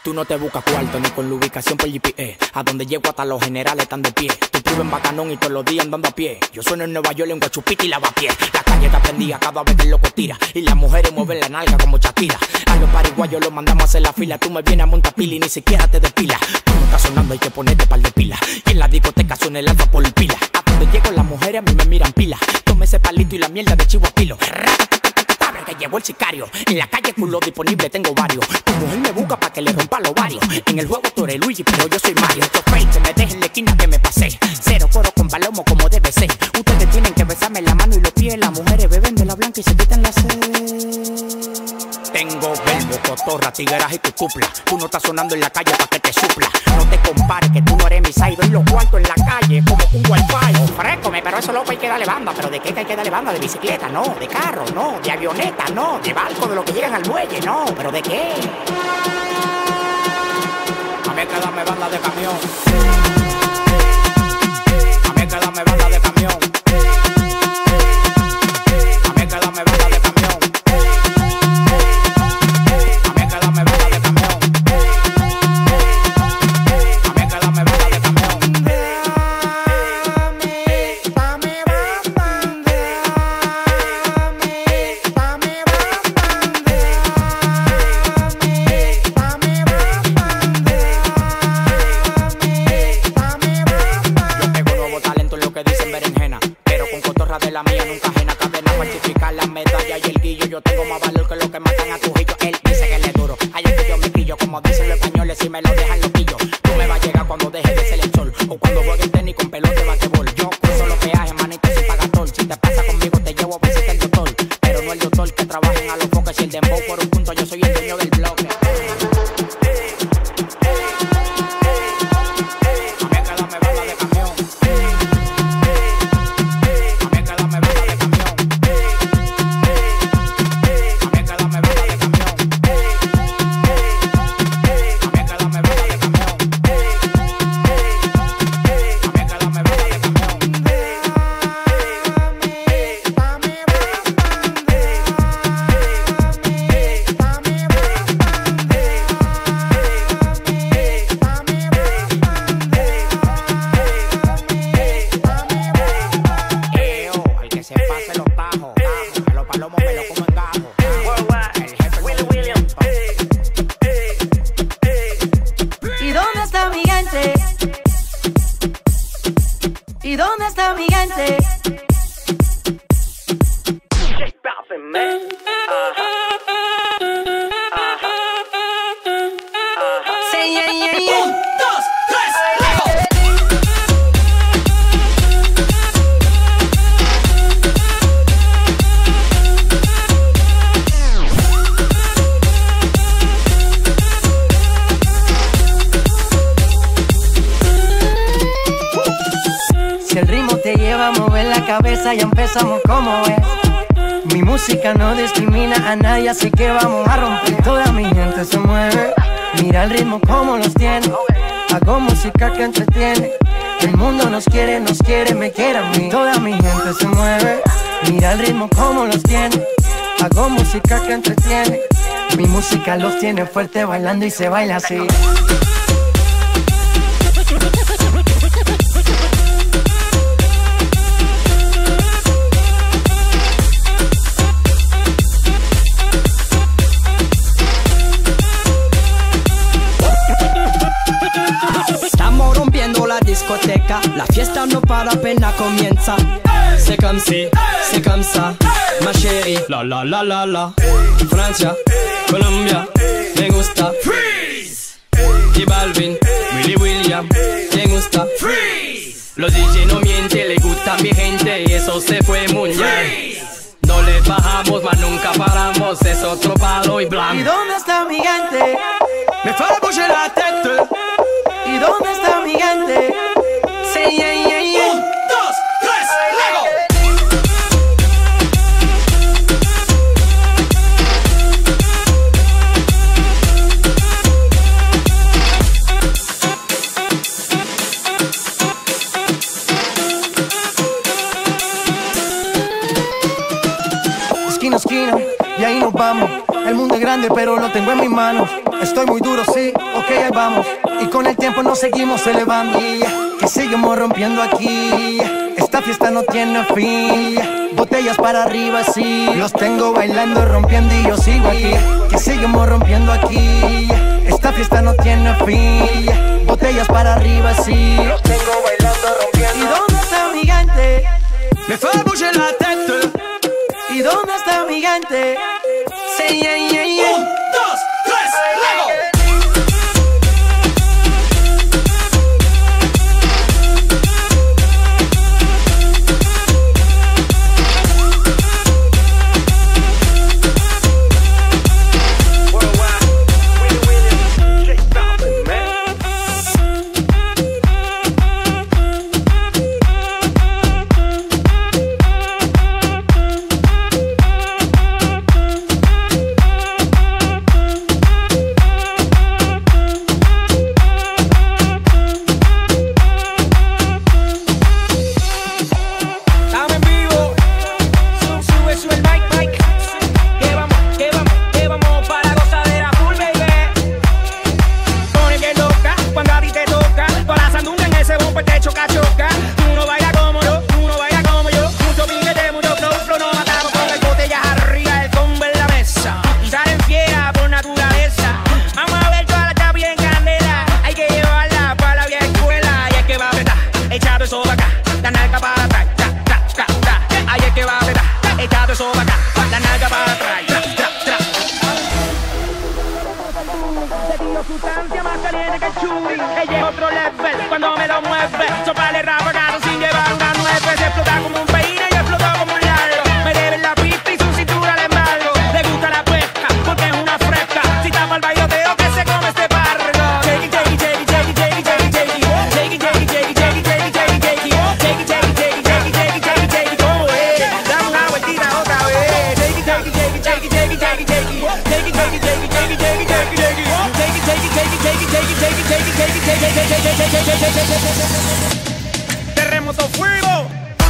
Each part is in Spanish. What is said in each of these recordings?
Tú no te buscas cuarto ni con la ubicación por GPS. A donde llego hasta los generales están de pie. Tú vives en Bacanón y todos los días andando a pie. Yo sueno en Nueva York en Guachupita y Lavapié. La calle está prendida cada vez que el loco tira. Y las mujeres mueven la nalga como Shakira. A los pariguayos los mandamos a hacer la fila. Tú me vienes a montar pila y ni siquiera te depilas. Tú no estás sonando, hay que ponerte par de pila. Y en la discoteca suena el alfa por pila. A donde llego las mujeres a mí me miran pila. Tome ese palito y la mierda de chivo a kilo. Que llegó el sicario. En la calle culo disponible tengo varios. Tu mujer me busca pa' que le rompa los varios. En el juego tú eres Luigi, pero yo soy Mario. Estos fake que me dejen en la esquina que me pasé. Cero coro con palomo como debe ser. Ustedes tienen que besarme la mano y los pies. Las mujeres beben de la blanca y se quitan la sed. Tengo verbo, cotorra, tigueras y tu cupla. Tú no estás sonando en la calle pa' que te supla. No te compares que tú no eres mi side. Doy los cuartos en la calle como un wifi. Ofrécome, pero eso loco hay que darle banda. ¿Pero de qué hay que darle banda? ¿De bicicleta? No. ¿De carro? No. ¿De avioneta? No. ¿De barco? ¿De los que llegan al muelle? No. ¿Pero de qué? A mí hay que darme banda de camión. A mí hay que darme banda de camión. A mí hay que darme banda de camión. A mí hay que darme banda de camión. A mí hay que darme banda de camión. De la mía nunca ajena, cadena, falsificar la medalla y el guillo. Yo tengo más valor que lo que matan a tu hijos. Él dice que le duro, allá que yo me quillo. Como dicen los españoles, si me lo dejan los pillos. Tú me vas a llegar cuando dejes de ser el sol. O cuando juegues tenis con pelota de basquetbol. Yo cruzo los peajes, manito, sin pagar tol. Si te pasa conmigo, te llevo a visita el doctor. Pero no el doctor que trabajen a los foques. Si el dembow por un punto, yo soy el dueño del bloque. ¿Y dónde está mi gente? Si el ritmo te lleva a mover la cabeza, ya empezamos como es. Mi música no discrimina a nadie, así que vamos a romper. Toda mi gente se mueve, mira el ritmo como los tiene. Hago música que entretiene. El mundo nos quiere, me quiere a mí. Toda mi gente se mueve, mira el ritmo como los tiene. Hago música que entretiene. Mi música los tiene fuerte bailando y se baila así. Discoteca, la fiesta no para, apenas comienza. C'est comme si, c'est comme ça, ma chérie. La la la la la. Francia, Colombia, me gusta. Freeze. Y Balvin, Willy William, me gusta. Freeze. Los DJ no mienten, le gusta a mi gente y eso se fue mundial. No le bajamos, mas nunca paramos, es otro palo y blanco. ¿Y dónde está mi gente? Me fait bouger la tête. ¿Y dónde está mi gente? Say yeah, yeah, yeah. 1, 2, 3, luego. Esquina a esquina, y ahí nos vamos. El mundo es grande. imposible, pero lo tengo en mis manos. Estoy muy duro, sí, ok, ahí vamos. Y con el tiempo nos seguimos elevando. Que seguimos rompiendo aquí. Esta fiesta no tiene fin. Botellas para arriba, sí. Los tengo bailando, rompiendo y yo sigo aquí. Que seguimos rompiendo aquí. Esta fiesta no tiene fin. Botellas para arriba, sí. Los tengo bailando, rompiendo. ¿Y dónde está mi gente? Me fais bouger la tête. ¿Y dónde está mi gente? Sí, yeah, yeah, yeah. 1, 2, 3, luego. Sustancia más caliente que el churi. Ella es otro level cuando me lo mueve. Sopale ráfagas sin llevar una nueve. Se explota como un peine y explotó como un largo. Me debe la pista y su cintura le embargo. Le gusta la pesca porque es una fresca. Si tapa el bailoteo que se come este pargo. Shake it, shake it, shake it, shake it, shake it, shake it, shake it. Shake it, shake it, shake it, shake it, shake it, shake it, shake it. Shake it, shake it, shake it, shake it, shake it, shake it, shake it. ¿Cómo es? Dame una vueltita otra vez. Shake it, shake it, shake it, shake it, shake it, shake it, shake it. Shake it, shake it, shake it, shake it, shake it, shake it, shake it. Terremoto, fuego.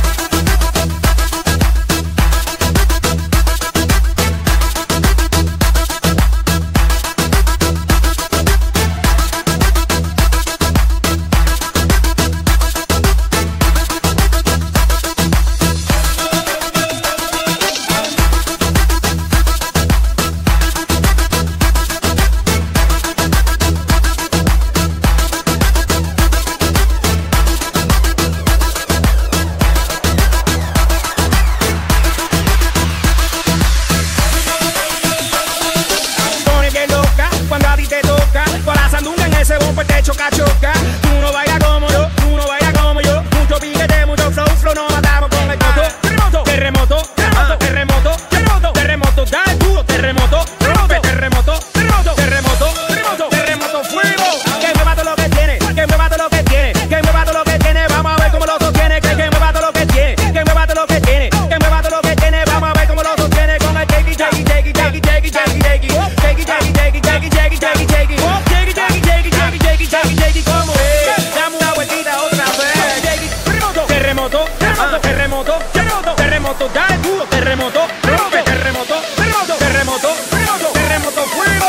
Choca, choca, tú no bailas como yo, tú no bailas como yo. Mucho piquete, mucho flow, flow, nos matamos con el terremoto, terremoto, terremoto, terremoto, terremoto, terremoto, dale duro, terremoto, rompe, terremoto, terremoto, terremoto, terremoto, terremoto, fuego. Que me mato lo que tiene, que me mato lo que tiene, que me mato lo que tiene, vamos a ver cómo lo sostiene, que me mato lo que tiene, que me mato lo que tiene, que me mato lo que tiene, vamos a ver cómo lo sostiene con el shake it, shake it, shake it, shake it, shake it, shake it, shake it, shake it, shake it, shake it, shake it, shake it, shake it, shake it, shake it, shake it, ¿cómo es? Dame una vueltita otra vez. Terremoto, terremoto, terremoto, terremoto, terremoto, dale duro, terremoto, rompe, terremoto, terremoto, terremoto, terremoto, terremoto, fuego.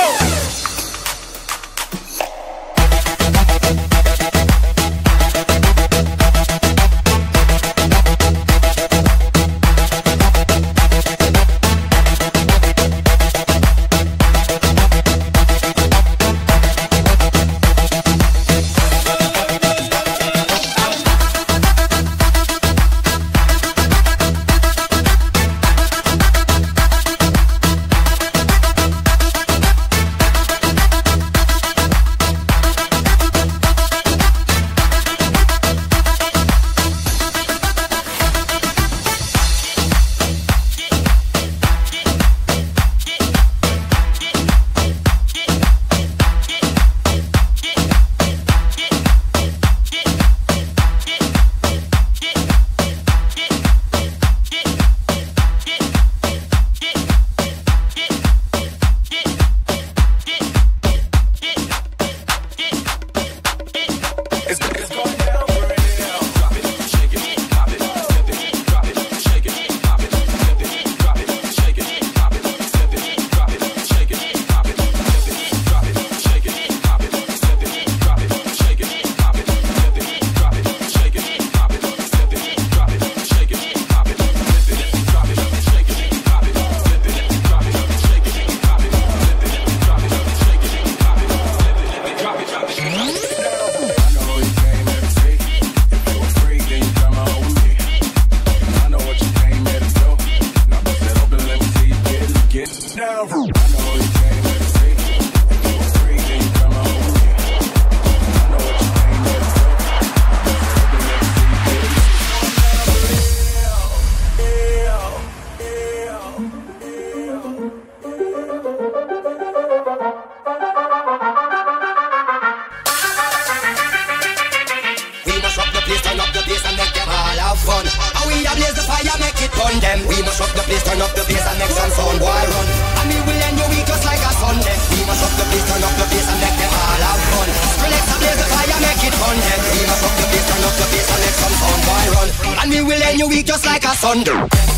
end your week just like a Sunday.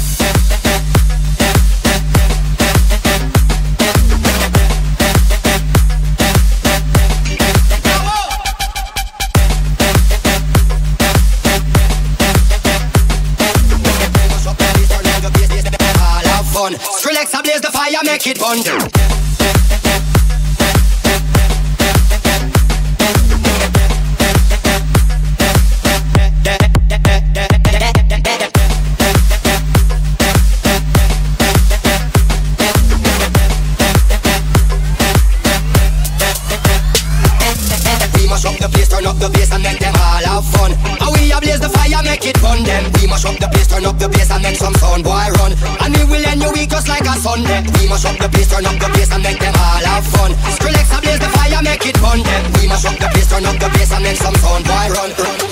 Skrillex a blaze the fire, make it burn. We mash up the place, turn up the bass and make them all have fun. And we a blaze the fire, make it burn them. We mash up the place, turn up the bass and make some sound boy run. And we will end your week just like a Sunday. We mash up the place, turn up the bass and make them all have fun. Skrillex a blaze the fire, make it burn them. We mash up the place, turn up the bass and make some sound boy run.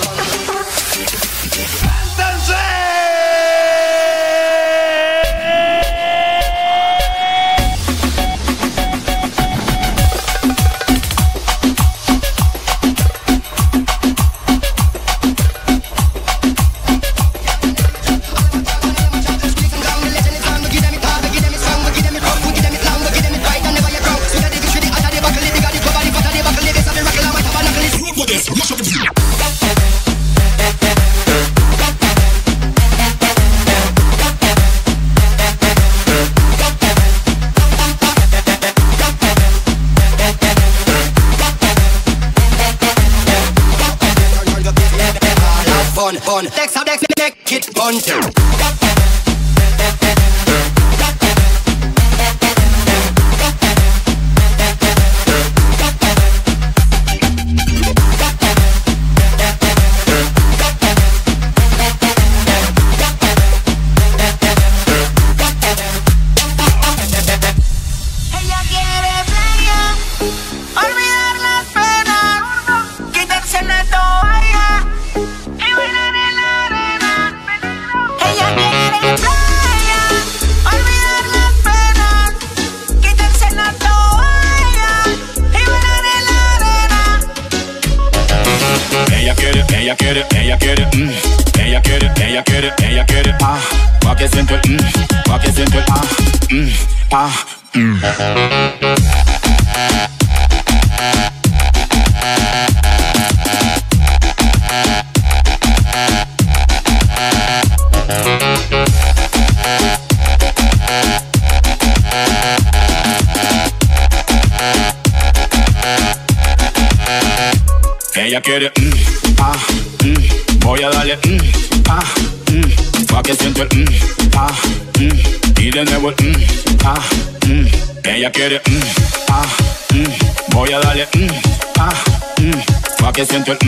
Fun, Dex up, Dex, make it fun. Pa' que siento el pa' que siento el Ella quiere voy a darle pa' que siento el y de nuevo el Ella quiere voy a darle pa' que siento el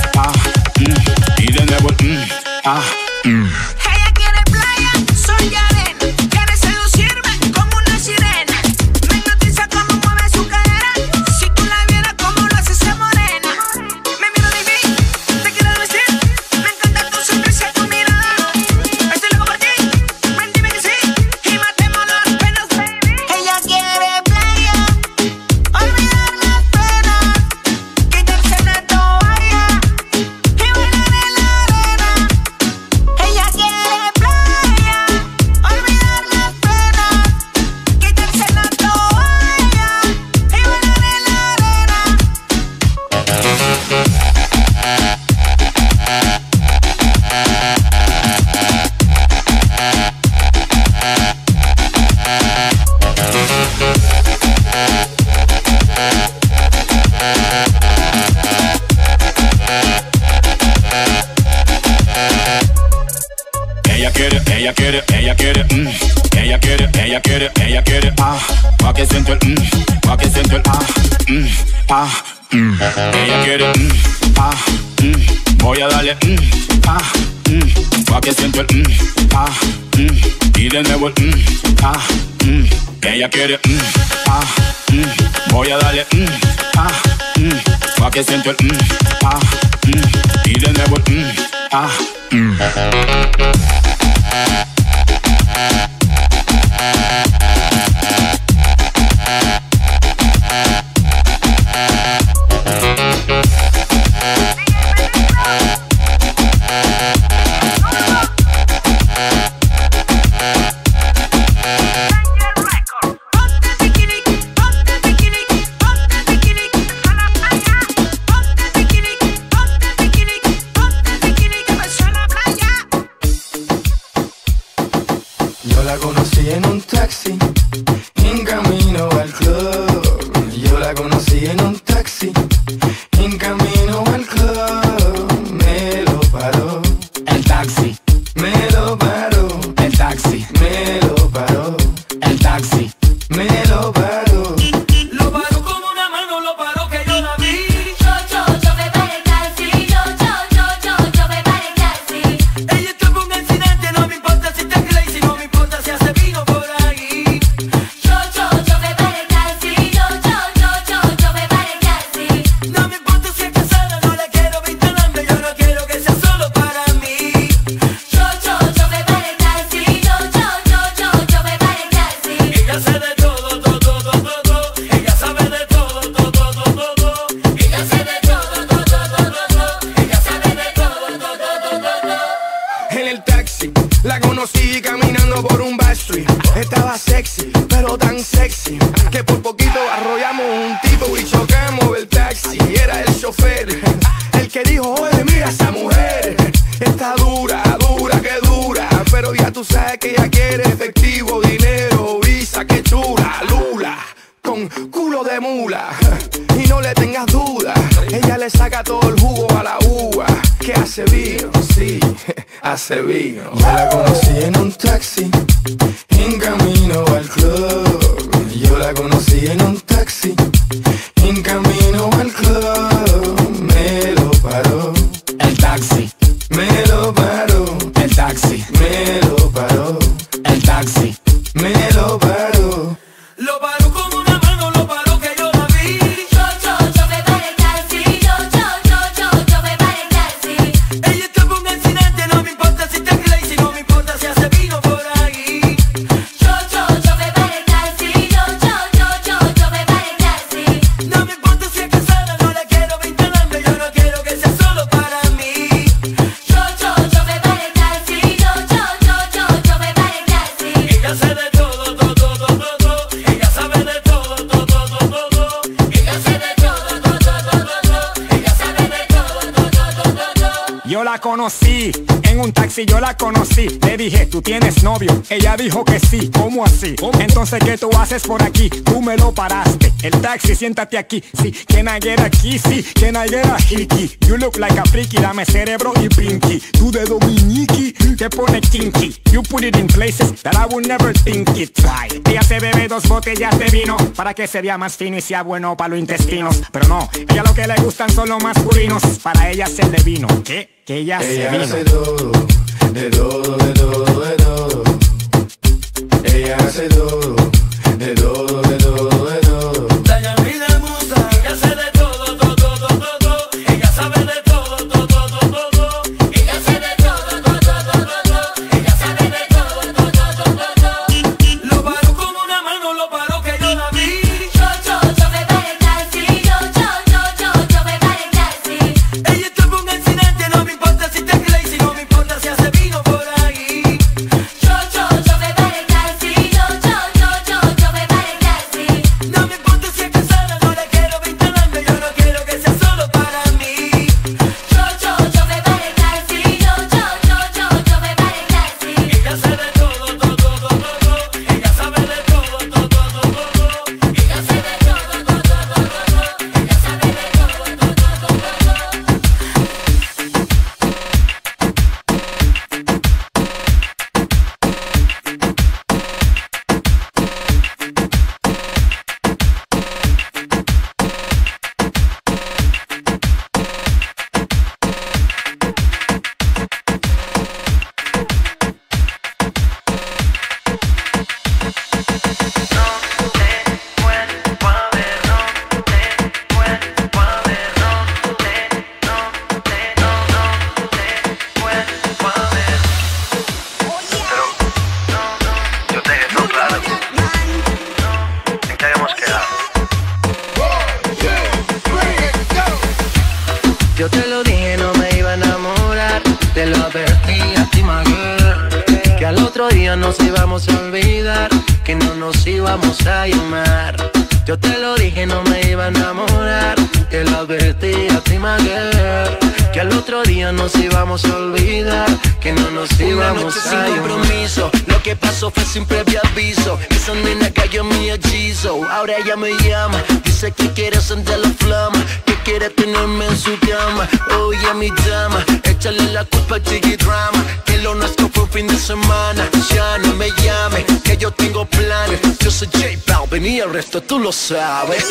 y de nuevo el Ella quiere playa, sol y arena, quiere seducirme como una sirena. Me hipnotiza como mueve su cadera. Si tú la vieras como lo hace esa morena. Me miro divino, te quiero vestir. Me encanta tu sonrisa, tu mirada. Estoy loco por ti, ven dime que sí. Y matemos las penas, baby. Ella quiere playa, olvidar las penas, quitarse la toalla y bailar en la arena. Ella quiere playa, olvidar las penas, quitarse la toalla y bailar en la arena. ella quiere pa' que siento el pa' que siento el ella quiere voy a darle pa' que siento el y de nuevo el ella quiere voy a darle pa' que siento el y de nuevo el la conocí en un taxi, en camino al club. Me lo paró el taxi, me lo paró el taxi, me lo paró el taxi, me lo paró. Lo paró con una mano, lo paró que yo la vi. Yo me paré el taxi, yo me paré el taxi. Ella tuvo un accidente, no me importa si está crazy, no me importa si hace vino por ahí. Yo me paré el taxi, yo me paré el taxi. No me importa si es casada, no la quiero vinculando, yo no quiero que sea solo para mí. Yo me paré el taxi, yo me paré el taxi. Ella sabe de todo, todo. Ella sabe de todo, todo. Ella sabe de todo, ella sabe de todo. En el taxi la conocí caminando por un backstreet. Estaba sexy, pero tan sexy que por poquito arrollamos un tipo y chocamos el taxi. Era el chofer el que dijo, oye, mira esa mujer. Está dura, que dura. Pero ya tú sabes que ella quiere efectivo, dinero, visa, que chula, lula, con culo de mula. Y no le tengas duda, ella le saca todo el jugo a la uva. Que hace vino, sí, hace vino. Yo la conocí en un taxi, en camino al club. Yo la conocí en un taxi, en camino al club. Me lo paró el taxi, me lo paró el taxi, me lo paró el taxi, me lo paró. Lo paró con una mano, lo paró que yo la vi. Yo me paré el taxi, yo me paré el taxi. Ella tuvo un accidente, no me importa si está crazy, no me importa si hace vino por ahí. Yo me paré el taxi, yo me paré el taxi. No me importa si es casada, no la quiero vinculando, yo no quiero que sea solo para mí. Yo me paré el taxi, yo me paré el taxi. Ella sabe de todo, todo. Ella sabe de todo, todo. Ella sabe de todo, ella sabe de todo. Yo la conocí en un taxi, yo la conocí. Le dije, ¿tú tienes novio? Ella dijo que sí. ¿Cómo así? Entonces, ¿qué tú haces por aquí? Tú me lo paraste. El taxi, siéntate aquí. Sí, can I get a kiss? Sí, can I get a hickey? You look like a freaky, dame cerebro y brinky. Tú de dominiki, te pone kinky. You put it in places that I would never think it. Why? Ella se bebe 2 botellas de vino para que se vea más fino y sea bueno para los intestinos. Pero no, ella lo que le gustan son los masculinos. Para ella es el de vino. ¿Qué? Que ella se vino. Hace todo, de todo, de todo, de todo. Ella hace todo, de todo, de todo, de todo. La llamada musa, ella sabe de todo, todo. Ella sabe de todo, todo. Ella sabe de todo, ella sabe de todo. Lo paró con una mano, lo paró que yo la vi. Yo me paré el taxi, yo me paré el taxi. Ella tuvo un accidente, no me importa si está crazy, no me importa si hace vino por ahí. Yo me paré el taxi, yo me paré el taxi. No me importa si es casada, no la quiero vinculando, yo no quiero que sea solo para mí. Yo me paré el taxi, yo me paré el taxi. Ella sabe de todo, todo. Ella sabe de todo, todo. Ella sabe de todo, ella sabe de Yo te dejé todo claro. ¿En qué habíamos quedado? Yo te lo dije, no me iba a enamorar. Te lo advertí a ti, my girl, que al otro día nos íbamos a olvidar, que no nos íbamos a llamar. Yo te lo dije, no me iba a enamorar. Te lo advertí a ti, my girl, que al otro día nos íbamos a olvidar, que no nos íbamos a sin compromiso. Lo que pasó fue sin previo aviso. Esa nena cayó en mi hechizo. Ahora ella me llama, dice que quiere encender la flama, que quiere tenerme en su cama. Oye, mi dama, échale la culpa al Chiqui Drama, que lo nuestro fue un fin de semana. Ya no me llame, que yo tengo planes. Yo soy J Balvin y el resto tú lo sabes.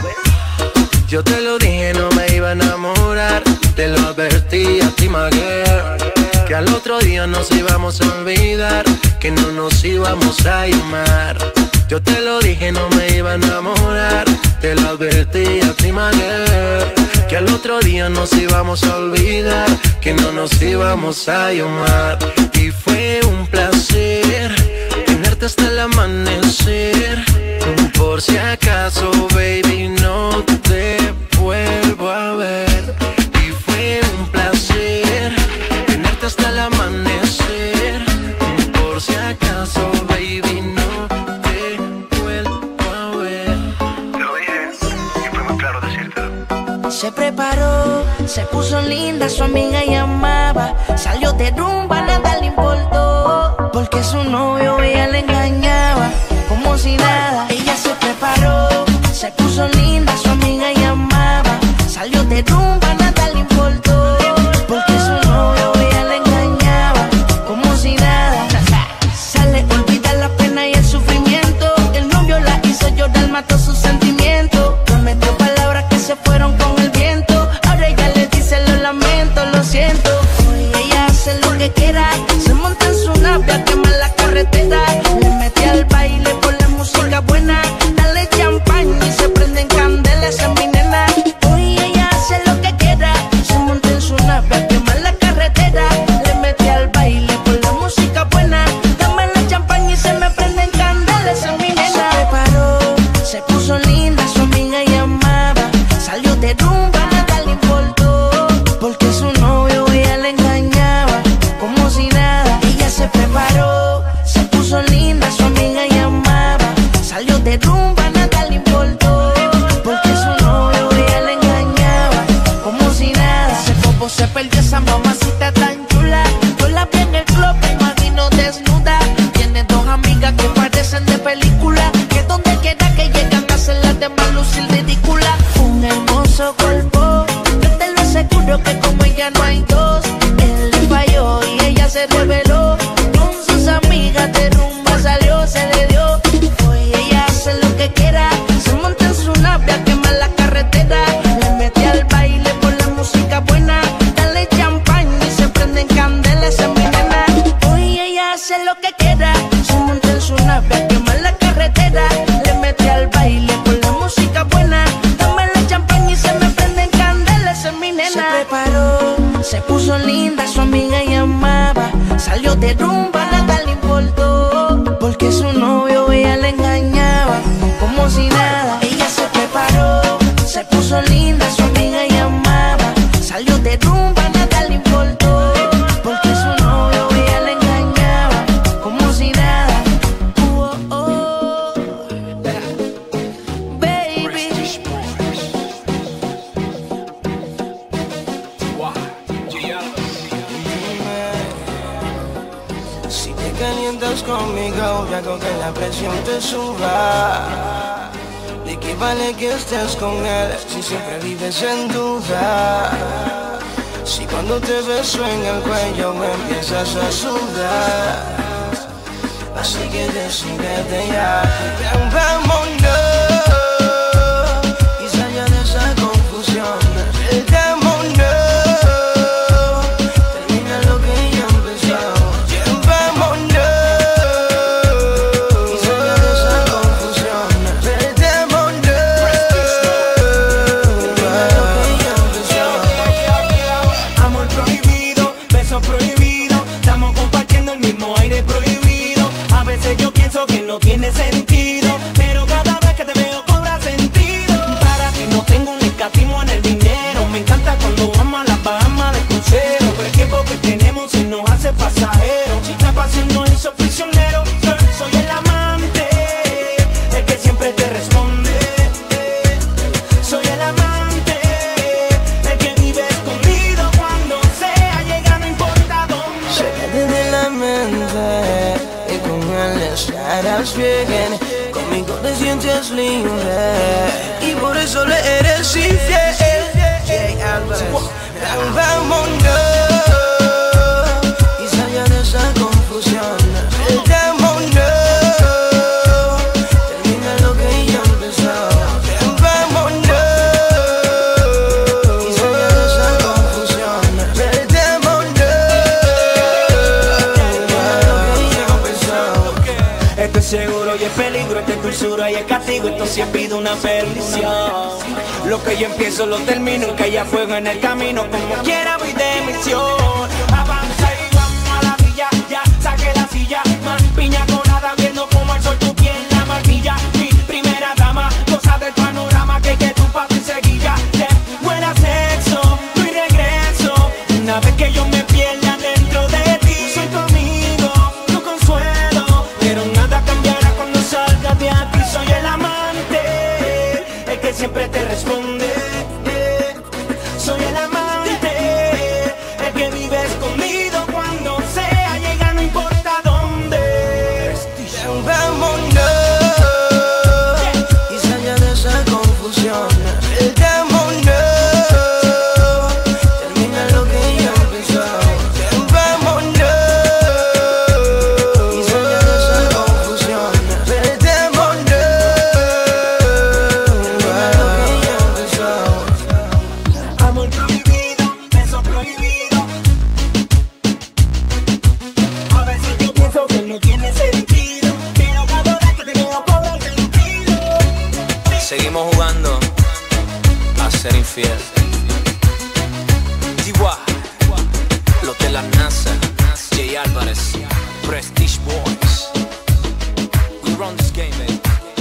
Yo te lo dije, no me iba a enamorar. Te lo advertí a ti, my girl, que al otro día nos íbamos a olvidar, que no nos íbamos a llamar. Yo te lo dije, no me iba a enamorar. Te lo advertí a ti, my girl, que al otro día nos íbamos a olvidar, que no nos íbamos a llamar. Y fue un placer tenerte hasta el amanecer. Por si acaso, baby, no te vuelvo a ver. Y fue un placer tenerte hasta el amanecer. Por si acaso, baby, no te vuelvo a ver. Te lo dije y fue muy claro decírtelo. Se preparó, se puso linda, su amiga llamaba. Salió de rumba, nada le importó, porque su novio ella le engañaba, como si nada. Ella se preparó, se puso linda, su amiga llamaba. Salió de rumba, nada le importó, porque su novio ella le engañaba, como si nada. Sale, olvida la pena y el sufrimiento. El novio la hizo llorar, mató sus sentimientos. Prometió palabras que se fueron con el viento. Ahora ella le dice lo lamento, lo siento. Hoy ella hace lo que quiera, se monta en su nave a quemar la carretera. Le mete al baile por la música buena, dale champán y se prenden candelas en mi nena. Hoy ella hace lo que quiera, se monta en su nave a quemar la carretera. Le mete al baile por la música buena, dame la champán y se me prenden candelas en mi nena. Se preparó, se puso linda, su amiga llamaba. Salió de rumba, nada le importó, porque su novio ella le engañaba, como si nada. Ella se preparó, se puso linda, su amiga llamaba. Salió de rumba, nada le importó, porque su novio ella le engañaba, como si nada. Ese popo se perdió, esa mamacita tan chula. Yo la vi en el club, me imagino desnuda. Tiene dos amigas que parecen de película, que donde quiera que llegan hacen las demás lucir ridícula. Un hermoso cuerpo, yo te lo aseguro que como ella no hay dos. Él le falló y ella se reveló, con sus amigas de rumba salió, se le dio. Hoy ella hace lo que quiera, se monta en su nave a quemar la carretera. Le mete al baile por la música buena, dale champán y se prenden candelas en mi nena. Hoy ella hace lo que quiera, se monta en su nave a quemar la carretera. Le mete al baile por la música buena, dame la champán y se me prenden candelas en mi nena. Se preparó, se puso linda, su amiga llamaba. Salió de rumba, nada le importó, porque su novio ella le engañaba, como si nada. Ella se preparó, se puso linda, su amiga llamaba. Salió de rumba, nada le importó, porque su novio ella le engañaba, como si nada. Oh, oh, baby. Si te calientas conmigo, yo hago que la presión te suba. ¿De qué vale que estés con él si siempre vives en duda? Si cuando te beso en el cuello me empiezas a sudar. Así que decídete ya, vámonos y salga de esa confusión. No tiene sentido, pero cada más bien. Conmigo te sientes libre y por eso le eres infiel. Jay Álvarez, vámonos y salga de esa confusión. Seguro y es peligro, este es dulzura y es castigo, esto sí pido una perdición. Lo que yo empiezo lo termino, que haya fuego en el camino, como quiera voy de misión. Avanza y vamos a la villa, ya saqué la silla, más piña colada, viendo como el sol tu piel la marquilla. Mi primera dama, cosa del panorama, que tu papi seguilla. De buena sexo, no hay regreso, una vez que yo me pierda dentro de ti. Soy tu amigo, tu consuelo, pero nada cambiará cuando salgas de aquí. Soy el amante, el que siempre te responde. Soy el amante, el que vive escondido cuando sea llega, no importa dónde. Vámonos y salga de esa confusión. Seguimos jugando a ser infiel. T.Y. los de la NASA, Jay Álvarez, Prestige Boys. We run this game, baby.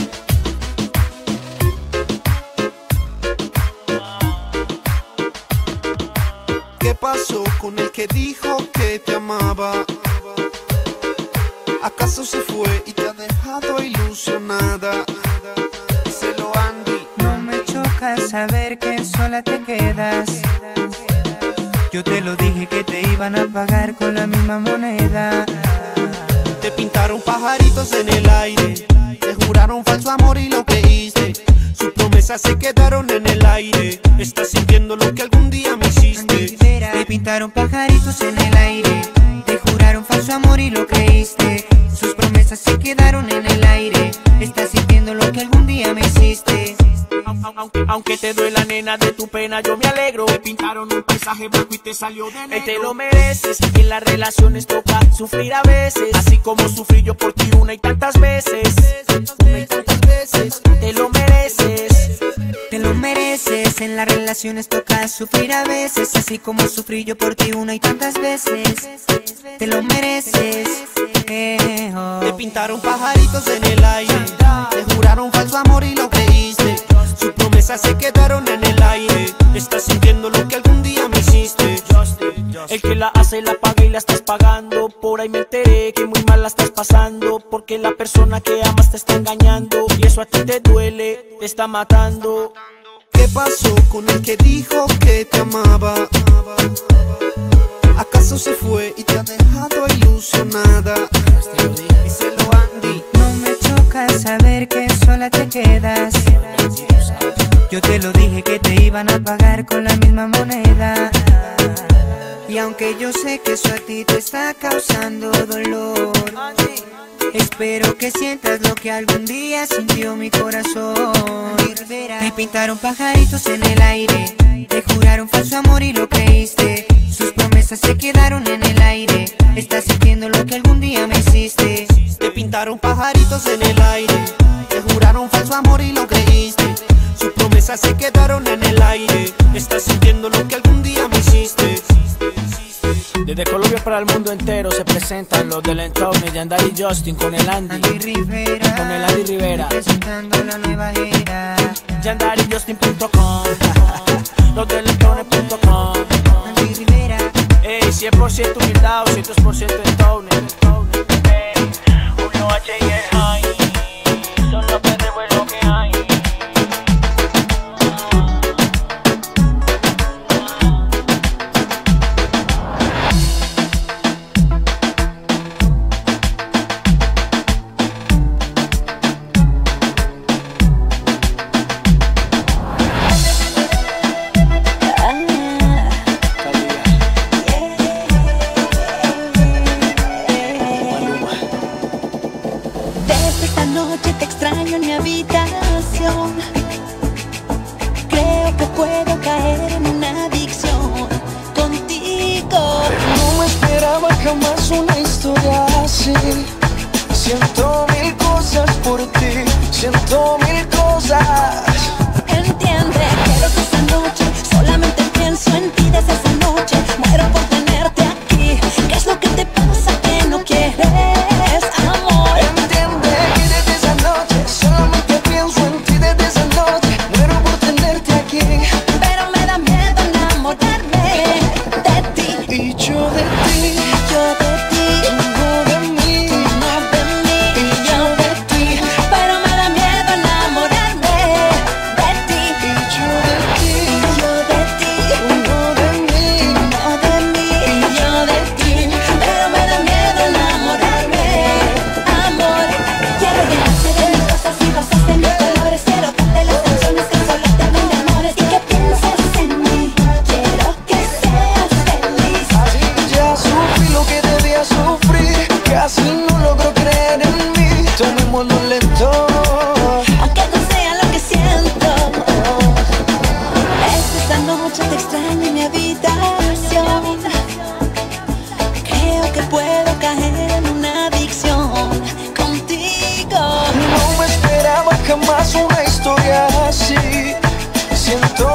¿Qué pasó con el que dijo que te amaba? ¿Acaso se fue y te ha dejado ilusionada? Díselo, Andy. No me choca saber que sola te quedas. Yo te lo dije que te iban a pagar con la misma moneda. Te pintaron pajaritos en el aire, te juraron falso amor y lo creíste. Sus promesas se quedaron en el aire. Estás sintiendo lo que algún día me hiciste. Te pintaron pajaritos en el aire, te juraron falso amor y lo creíste. Sus promesas se quedaron en el aire. Estás sintiendo lo que algún día me hiciste. Aunque te duela, nena, de tu pena yo me alegro. Te pintaron un paisaje blanco y te salió de negro. Te lo mereces, y en las relaciones toca sufrir a veces, así como sufrí yo por ti una y tantas veces. Una y tantas veces. Te lo mereces. Te lo mereces, en las relaciones toca sufrir a veces, así como sufrí yo por ti una y tantas veces. Te lo mereces. Te pintaron pajaritos en el aire, te juraron falso amor y lo creíste. Sus promesas se quedaron en el aire. Estás sintiendo lo que algún día me hiciste. El que la hace la paga y la estás pagando. Por ahí me enteré que muy mal la estás pasando, porque la persona que amas te está engañando y eso a ti te duele, te está matando. ¿Qué pasó con el que dijo que te amaba? ¿Acaso se fue y te ha dejado ilusionada? Díselo, Andy. No me choca saber que sola te quedas. Yo te lo dije que te iban a pagar con la misma moneda. Y aunque yo sé que eso a ti te está causando dolor, espero que sientas lo que algún día sintió mi corazón. Te pintaron pajaritos en el aire, te juraron falso amor y lo creíste. Sus promesas se quedaron en el aire. Estás sintiendo lo que algún día me hiciste. Te pintaron pajaritos en el aire, te juraron falso amor y lo creíste. Sus promesas se quedaron en el aire. Estás sintiendo lo que algún día me hiciste. Desde Colombia para el mundo entero se presentan los del entorno, Yandari y Justin con el Andy Rivera, con el Andy Rivera, presentando la nueva era. YandariJustin.com, los del entorno.com. Andy Rivera, 100% humildad, 200% entorno. Uno H y el high, son los perros lo que hay. ti. Siento mil cosas por ti, siento mil cosas. Entiende que desde esa noche solamente pienso en ti. Desde esa noche muero por tenerte aquí. ¿Qué es lo que te pasa que no quieres amor? Entiende que desde esa noche solamente pienso en ti. Desde esa noche muero por tenerte aquí. Pero me da miedo enamorarme de ti. Y yo de ti, yo de ti, no de mí, no de mí, y yo de ti. Pero me da miedo enamorarme de ti. y yo de ti, Yo de ti, no de mí. no de mí, y yo de ti. Pero me da miedo enamorarme, amor. Quiero llenarte de mis cosas y rosas de mis colores. Quiero darte las canciones que solo te brindan amores. Y que pienses en mí, quiero que seas feliz. Ya sufrí lo que debía sufrir, casi no logro creer en mí. Tomémoslo lento. Aunque no sea lo que siento. Esta noche te extraño en mi habitación. Creo que puedo caer en una adicción contigo. No me esperaba jamás una historia así. Siento